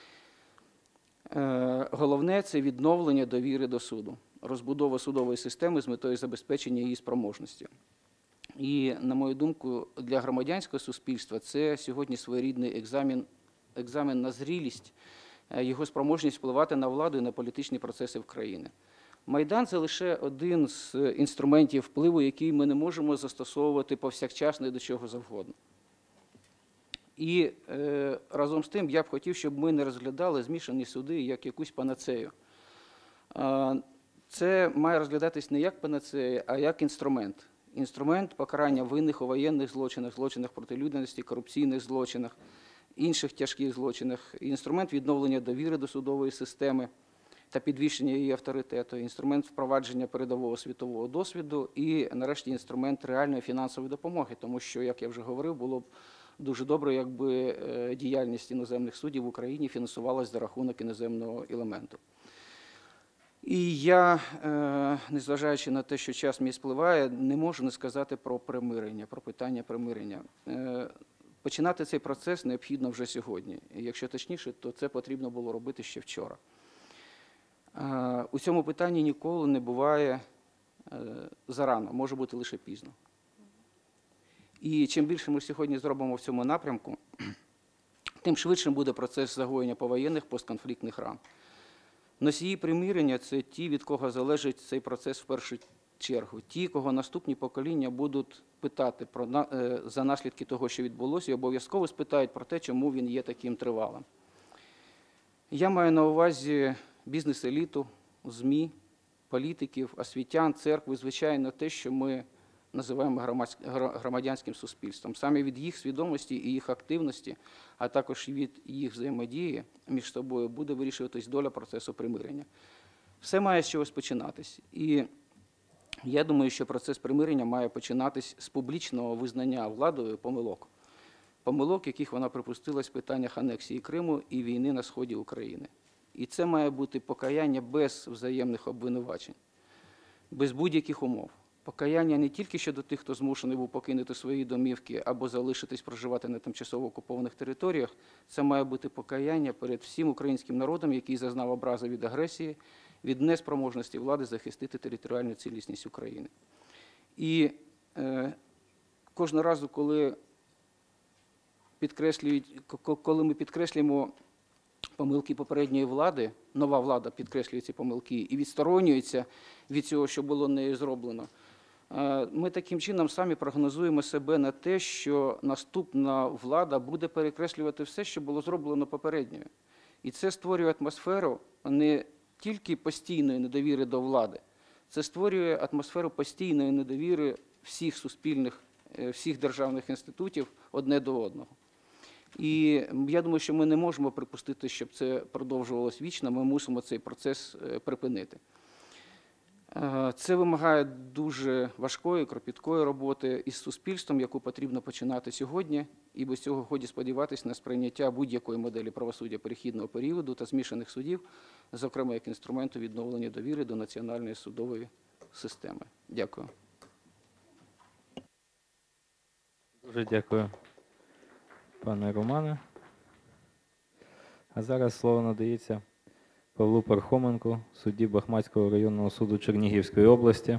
Головне – це відновлення довіри до суду, розбудова судової системи з метою забезпечення її спроможності. І, на мою думку, для громадянського суспільства це сьогодні своєрідний екзамен, екзамен на зрілість, його спроможність впливати на владу і на політичні процеси в країні. Майдан – це лише один з інструментів впливу, який ми не можемо застосовувати повсякчасно і до чого завгодно. І е, разом з тим я б хотів, щоб ми не розглядали змішані суди як якусь панацею. Е, це має розглядатись не як панацея, а як інструмент. Інструмент покарання винних у воєнних злочинах, злочинах проти людяності, корупційних злочинах, інших тяжких злочинах, інструмент відновлення довіри до судової системи та підвищення її авторитету, інструмент впровадження передового світового досвіду і, нарешті, інструмент реальної фінансової допомоги, тому що, як я вже говорив, було б дуже добре, якби діяльність іноземних суддів в Україні фінансувалась за рахунок іноземного елементу. І я, незважаючи на те, що час мій спливає, не можу не сказати про примирення, про питання примирення. Починати цей процес необхідно вже сьогодні. І якщо точніше, то це потрібно було робити ще вчора. У цьому питанні ніколи не буває зарано, може бути лише пізно. І чим більше ми сьогодні зробимо в цьому напрямку, тим швидшим буде процес загоєння повоєнних постконфліктних ран. Носії примирення – це ті, від кого залежить цей процес в першу чергу. Ті, кого наступні покоління будуть питати про, за наслідки того, що відбулося, і обов'язково спитають про те, чому він є таким тривалим. Я маю на увазі бізнес-еліту, ЗМІ, політиків, освітян, церкви, звичайно, те, що ми називаємо громадянським суспільством. Саме від їх свідомості і їх активності, а також від їх взаємодії між собою буде вирішуватись доля процесу примирення. Все має з чогось починатись. І я думаю, що процес примирення має починатись з публічного визнання владою помилок. Помилок, яких вона припустилась в питаннях анексії Криму і війни на сході України. І це має бути покаяння без взаємних обвинувачень, без будь-яких умов. Покаяння не тільки щодо тих, хто змушений був покинути свої домівки або залишитись проживати на тимчасово окупованих територіях, це має бути покаяння перед всім українським народом, який зазнав образи від агресії, від неспроможності влади захистити територіальну цілісність України. І е, кожного разу, коли, підкреслюють, коли ми підкреслюємо помилки попередньої влади, нова влада підкреслює ці помилки і відсторонюється від цього, що було нею зроблено, ми таким чином самі прогнозуємо себе на те, що наступна влада буде перекреслювати все, що було зроблено попередньою. І це створює атмосферу не тільки постійної недовіри до влади, це створює атмосферу постійної недовіри всіх суспільних е, всіх державних інститутів одне до одного. І я думаю, що ми не можемо припустити, щоб це продовжувалось вічно, ми мусимо цей процес е, припинити. Е, Це вимагає дуже важкої, кропіткої роботи із суспільством, яку потрібно починати сьогодні, і без цього годі сподіватися на сприйняття будь-якої моделі правосуддя перехідного періоду та змішаних судів, зокрема як інструменту відновлення довіри до національної судової системи. Дякую. Дуже дякую, пане Романе. А зараз слово надається Павлу Пархоменку, судді Бахмацького районного суду Чернігівської області.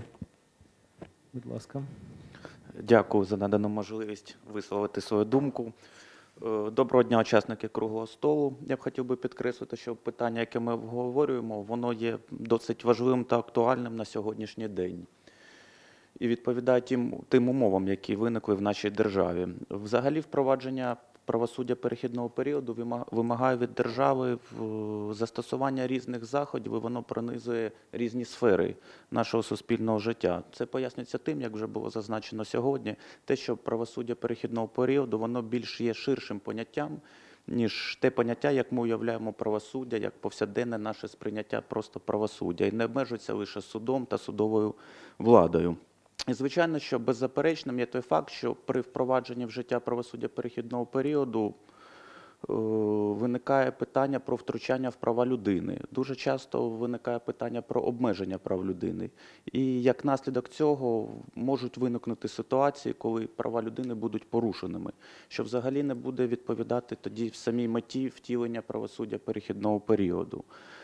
Будь ласка. Дякую за надану можливість висловити свою думку. Е, Доброго дня, учасники круглого столу. Я б хотів би підкреслити, що питання, яке ми обговорюємо, воно є досить важливим та актуальним на сьогоднішній день і відповідає тим, тим умовам, які виникли в нашій державі. Взагалі, впровадження правосуддя перехідного періоду вимагає від держави в застосування різних заходів, і воно пронизує різні сфери нашого суспільного життя. Це пояснюється тим, як вже було зазначено сьогодні, те, що правосуддя перехідного періоду, воно більш є ширшим поняттям, ніж те поняття, як ми уявляємо правосуддя, як повсякденне наше сприйняття просто правосуддя, і не обмежується лише судом та судовою владою. І, звичайно, що беззаперечним є той факт, що при впровадженні в життя правосуддя перехідного періоду е, виникає питання про втручання в права людини. Дуже часто виникає питання про обмеження прав людини. І як наслідок цього можуть виникнути ситуації, коли права людини будуть порушеними, що взагалі не буде відповідати тоді в самій меті втілення правосуддя перехідного періоду.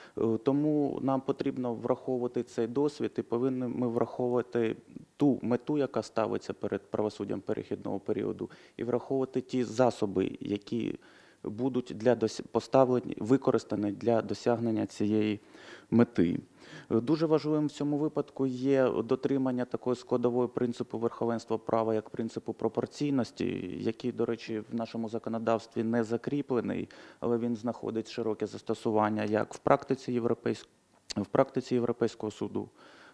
Тому нам потрібно враховувати цей досвід і повинні ми враховувати ту мету, яка ставиться перед правосуддям перехідного періоду, і враховувати ті засоби, які будуть для поставлені, використані для досягнення цієї мети. Дуже важливим в цьому випадку є дотримання такої складової принципу верховенства права, як принципу пропорційності, який, до речі, в нашому законодавстві не закріплений, але він знаходить широке застосування як в практиці Європейського, в практиці Європейського суду,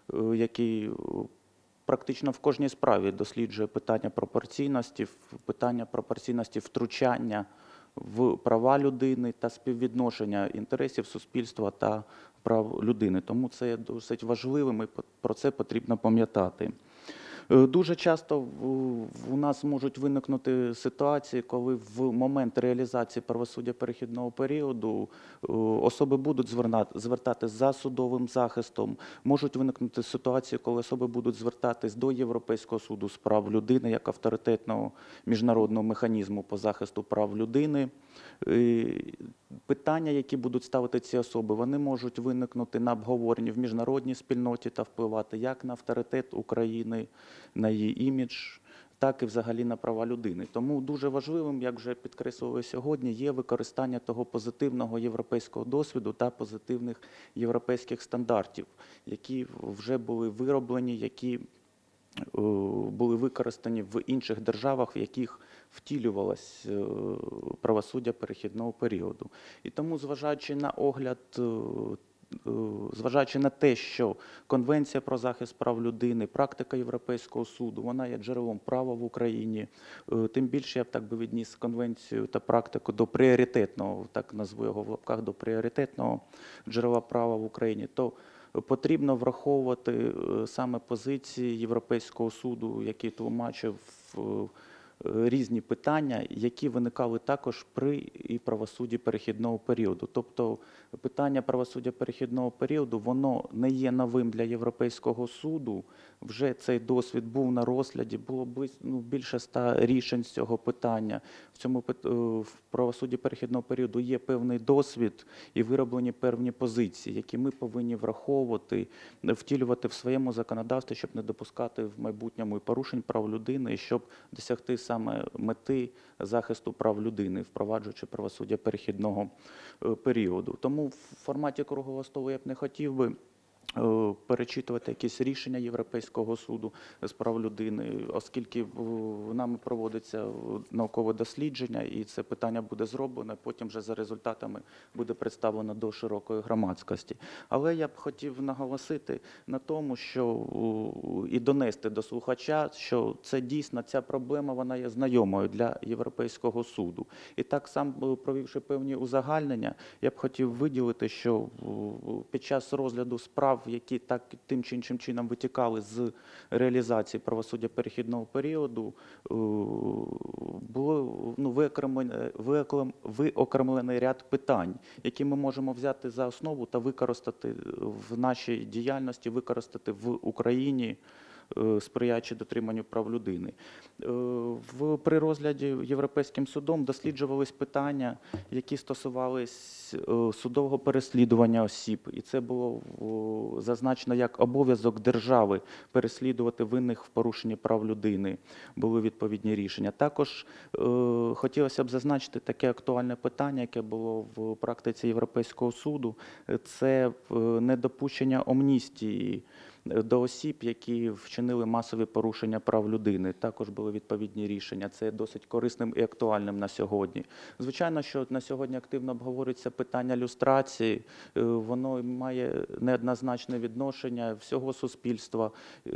який практично в кожній справі досліджує питання пропорційності, питання пропорційності втручання в права людини та співвідношення інтересів суспільства та прав людини. Тому це є досить важливим і про це потрібно пам'ятати. Дуже часто у нас можуть виникнути ситуації, коли в момент реалізації правосуддя перехідного періоду особи будуть звертатись за судовим захистом, можуть виникнути ситуації, коли особи будуть звертатись до Європейського суду з прав людини як авторитетного міжнародного механізму по захисту прав людини. Питання, які будуть ставити ці особи, вони можуть виникнути на обговоренні в міжнародній спільноті та впливати як на авторитет України, на її імідж, так і взагалі на права людини. Тому дуже важливим, як вже підкреслювали сьогодні, є використання того позитивного європейського досвіду та позитивних європейських стандартів, які вже були вироблені, які були використані в інших державах, в яких втілювалось правосуддя перехідного періоду. І тому, зважаючи на огляд, зважаючи на те, що Конвенція про захист прав людини, практика Європейського суду, вона є джерелом права в Україні, тим більше я б так би відніс Конвенцію та практику до пріоритетного, так назву його в лапках, до пріоритетного джерела права в Україні, то потрібно враховувати саме позиції Європейського суду, який тлумачив різні питання, які виникали також при і правосудді перехідного періоду. Тобто питання правосуддя перехідного періоду, воно не є новим для Європейського суду. Вже цей досвід був на розгляді, було ну, більше ста рішень з цього питання. В цьому в правосудді перехідного періоду є певний досвід і вироблені певні позиції, які ми повинні враховувати, втілювати в своєму законодавстві, щоб не допускати в майбутньому і порушень прав людини, і щоб досягти саме мети захисту прав людини, впроваджуючи правосуддя перехідного періоду. Тому в форматі круглого столу я б не хотів би е, перечитувати якісь рішення Європейського суду з прав людини, оскільки в- нами проводиться е, наукове дослідження, і це питання буде зроблено, потім вже за результатами буде представлено до широкої громадськості. Але я б хотів наголосити на тому, що е, і донести до слухача, що це дійсно ця проблема, вона є знайомою для Європейського суду. І так само, провівши певні узагальнення, я б хотів виділити, що е, під час розгляду справ, які так тим чи іншим чином витікали з реалізації правосуддя перехідного періоду, е, було ну, виокремлений, виокрем- виокремлений ряд питань, які ми можемо взяти за основу та використати в нашій діяльності, використати в Україні, е, сприяючи дотриманню прав людини. Е, В, при розгляді Європейським судом досліджувались питання, які стосувались е, судового переслідування осіб. І це було о, зазначено як обов'язок держави переслідувати винних в порушенні прав людини. Були відповідні рішення. Також е, хотілося б зазначити таке актуальне питання, яке було в практиці Європейського суду. Це е, недопущення амністії до осіб, які вчинили масові порушення прав людини. Також були відповідні рішення. Це є досить корисним і актуальним на сьогодні. Звичайно, що на сьогодні активно обговорюється питання люстрації. Е, Воно має неоднозначне відношення всього суспільства.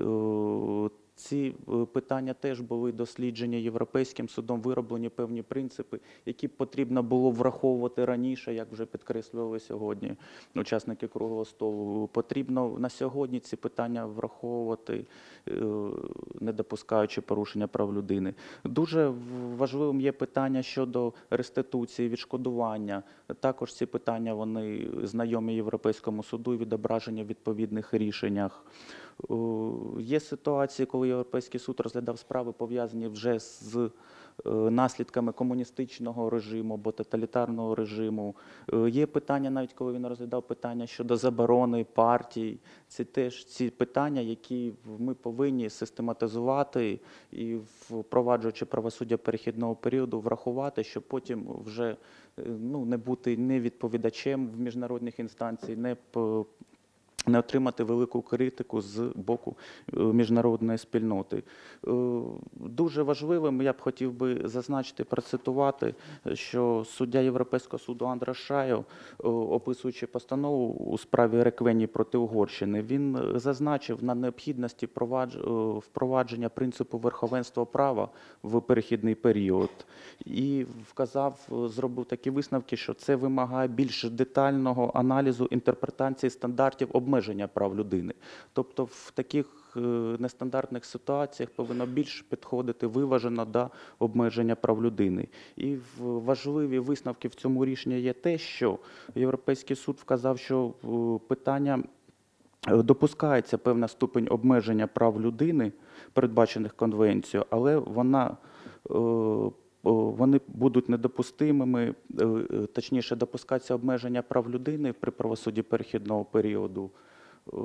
Е, Ці е, питання теж були досліджені Європейським судом, вироблені певні принципи, які потрібно було враховувати раніше, як вже підкреслювали сьогодні учасники круглого столу. Потрібно на сьогодні ці питання враховувати, е, не допускаючи порушення прав людини. Дуже в- важливим є питання щодо реституції, відшкодування. Також ці питання вони знайомі Європейському суду і відображені в відповідних рішеннях. О, Є ситуації, коли Європейський суд розглядав справи, пов'язані вже з е, наслідками комуністичного режиму або тоталітарного режиму. Е, Є питання, навіть коли він розглядав питання щодо заборони партій. Це теж ці питання, які ми повинні систематизувати і, впроваджуючи правосуддя перехідного періоду, врахувати, щоб потім вже е, ну, не бути не відповідачем в міжнародних інстанцій, не п- не отримати велику критику з боку е, міжнародної спільноти. Е, Дуже важливим, я б хотів би зазначити, процитувати, що суддя Європейського суду Андраш Шайо, е, описуючи постанову у справі Реквені проти Угорщини, він е, зазначив на необхідності провадж- е, впровадження принципу верховенства права в перехідний період. І вказав, е, зробив такі висновки, що це вимагає більш детального аналізу інтерпретації стандартів обмеження прав людини. Тобто в таких е, нестандартних ситуаціях повинно більш підходити виважено до обмеження прав людини. І в- важливі висновки в цьому рішенні є те, що Європейський суд вказав, що е, питання е, допускається певна ступень обмеження прав людини, передбачених конвенцією, але вона е, о, вони будуть недопустимими, е, е, точніше, допускаться обмеження прав людини при правосудді перехідного періоду е,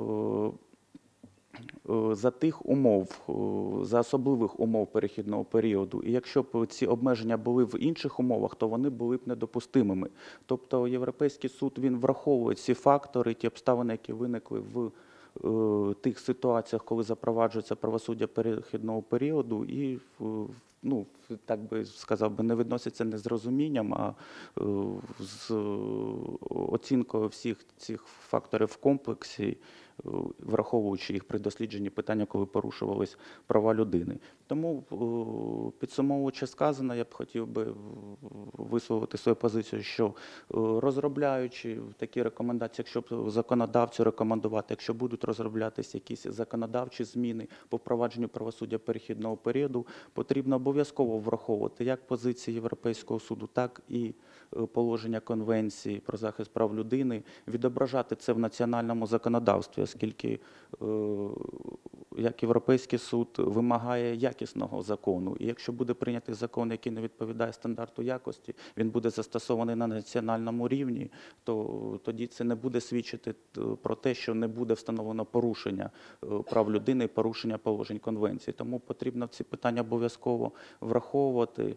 е, за тих умов, е, за особливих умов перехідного періоду. І якщо б ці обмеження були в інших умовах, то вони були б недопустимими. Тобто Європейський суд, він враховує ці фактори, ті обставини, які виникли в е, тих ситуаціях, коли запроваджується правосуддя перехідного періоду, і в- ну, так би сказав би, не відносяться не з розумінням, а е, з оцінкою всіх цих факторів в комплексі, е, враховуючи їх при дослідженні питання, коли порушувались права людини. Тому, е, підсумовуючи сказане, я б хотів би висловити свою позицію, що е, розробляючи такі рекомендації, якщо законодавцю рекомендувати, якщо будуть розроблятися якісь законодавчі зміни по впровадженню правосуддя перехідного періоду, потрібно обов'язково враховувати як позиції Європейського суду, так і е, положення Конвенції про захист прав людини, відображати це в національному законодавстві, оскільки е, як Європейський суд вимагає якісного закону. І якщо буде прийнятий закон, який не відповідає стандарту якості, він буде застосований на національному рівні, то тоді це не буде свідчити е, про те, що не буде встановлено порушення е, прав людини, порушення положень Конвенції. Тому потрібно ці питання обов'язково враховувати.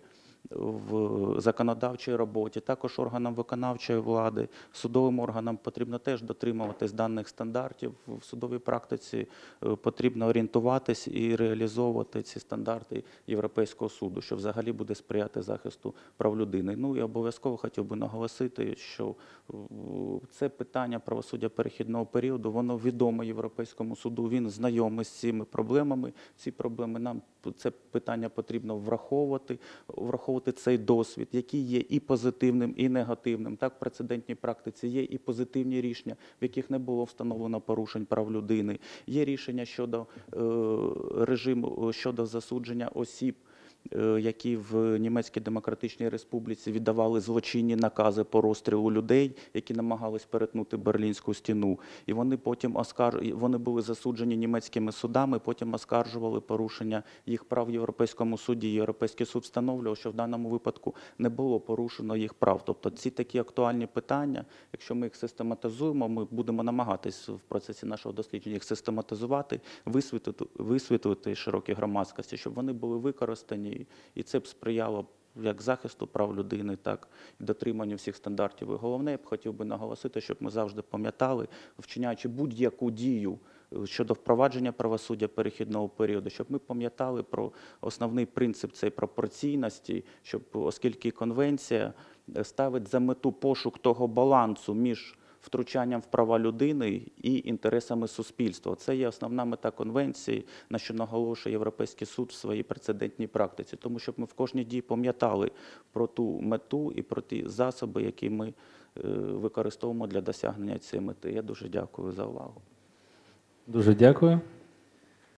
в законодавчій роботі, також органам виконавчої влади, судовим органам потрібно теж дотримуватись даних стандартів. В судовій практиці е, потрібно орієнтуватись і реалізовувати ці стандарти Європейського суду, що взагалі буде сприяти захисту прав людини. Ну і обов'язково хотів би наголосити, що е, це питання правосуддя перехідного періоду, воно відоме Європейському суду, він знайомий з цими проблемами. Ці проблеми нам, це питання потрібно враховувати, враховувати цей досвід, який є і позитивним, і негативним. Так, в прецедентній практиці є і позитивні рішення, в яких не було встановлено порушень прав людини. Є рішення щодо е, режиму, щодо засудження осіб, які в Німецькій Демократичній Республіці віддавали злочинні накази по розстрілу людей, які намагались перетнути Берлінську стіну. І вони потім оскар... вони були засуджені німецькими судами, потім оскаржували порушення їх прав в Європейському суді. Європейський суд встановлював, що в даному випадку не було порушено їх прав. Тобто ці такі актуальні питання, якщо ми їх систематизуємо, ми будемо намагатись в процесі нашого дослідження їх систематизувати, висвітлити, висвітлити широкій громадськості, щоб вони були використані. І це б сприяло як захисту прав людини, так і дотриманню всіх стандартів. І головне, я б хотів би наголосити, щоб ми завжди пам'ятали, вчиняючи будь-яку дію щодо впровадження правосуддя перехідного періоду, щоб ми пам'ятали про основний принцип цієї пропорційності, щоб, оскільки конвенція ставить за мету пошук того балансу між втручанням в права людини і інтересами суспільства. Це є основна мета конвенції, на що наголошує Європейський суд в своїй прецедентній практиці. Тому щоб ми в кожній дії пам'ятали про ту мету і про ті засоби, які ми використовуємо для досягнення цієї мети. Я дуже дякую за увагу. Дуже дякую.